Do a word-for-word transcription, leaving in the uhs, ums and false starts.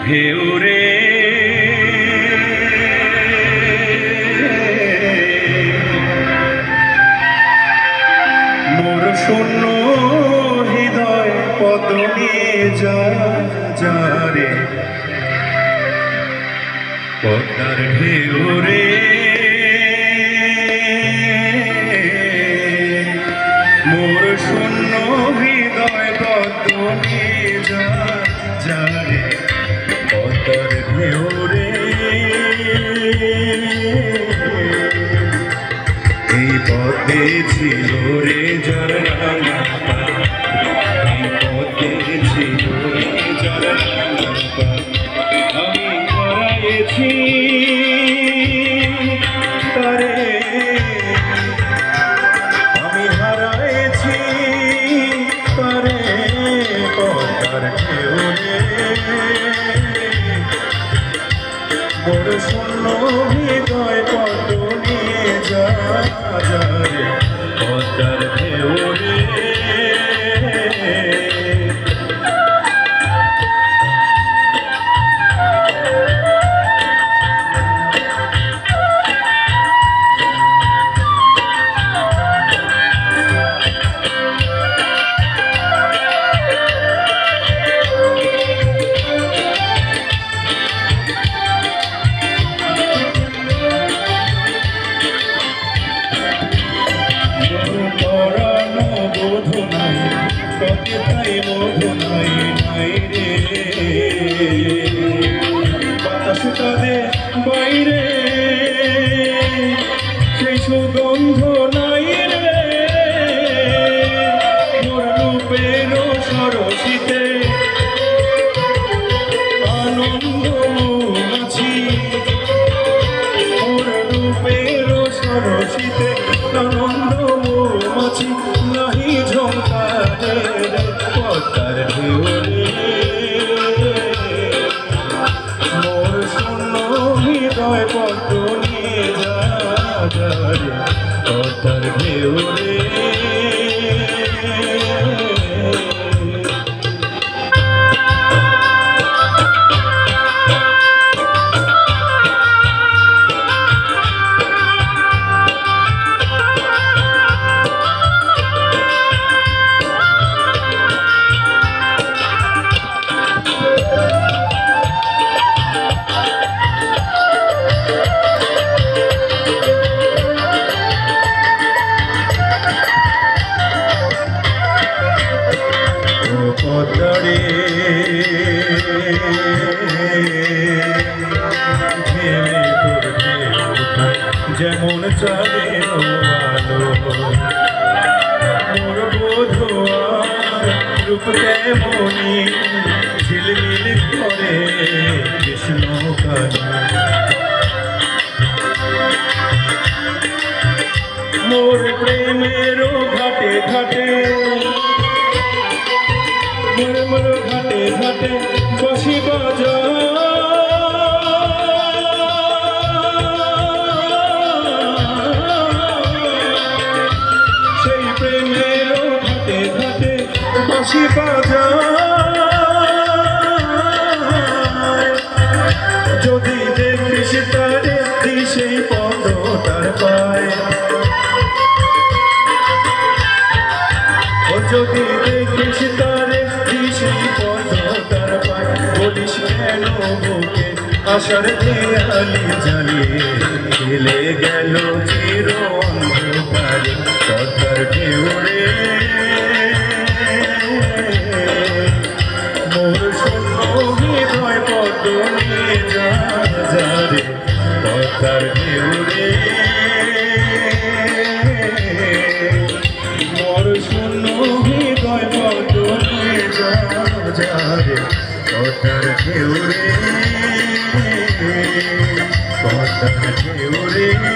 ঢেউরে মোর শূন্য হৃদয় পদনে যা যারে পদ্মার ঢেউরে মোর শূন্য হৃদয় পদনে যা যারে পদ্মার ঢেউরে এই পথে ছিল রে যার রাঙা এই পথে ছিল রে যার রাঙা আমি হারাইছি তারে আমি হারাইছি তারে পদ্মার ঢেউরে মোর শূন্য হৃদয় পদনে যা যারে পদ্মার ঢেউরে তাই মধু নাই নাই রে বাতাস কাঁদে বাইরে সেই সুগন্ধ নাই রে মোর রূপের সরসিতে আনন্দ আছি মোর রূপের সরসিতে আনন্দ আছি নাহি ঝঙ্কারে পদ্মার ঢেউরে মোর শূন্য হৃদয় পদনে যা যারে পদ্মার ঢেউরে পদ্মারে ঝেলে করতে যেমন চাঁদে আলো মোর বোধোয়ার রূপ তেমনি ঝিলমিল করে কৃষ্ণ কালো মোর প্রেমেরও ঘাটে ঘাটে মোর মোর ঘাটে ঘাটে বসি বাজা সেই প্রেমের ঘাটে ঘাটে বসি বাজা যদি দেখিস তারে সেই পদ তার পায় যদি দেখিস তারে সেই পদ তার পায় বলিস কেন বুকে আশার দেয়ালি জ্বালিয়ে চলে গেল চির অন্ধকারে পদ্মার ঢেউরে মোর শূন্য হৃদয় পদনে যা যারে পদ্মার ঢেউরে মোর শূন্য হৃদয় পদনে যা যারে পদ্মার ঢেউরে পদ্মার ঢেউরে।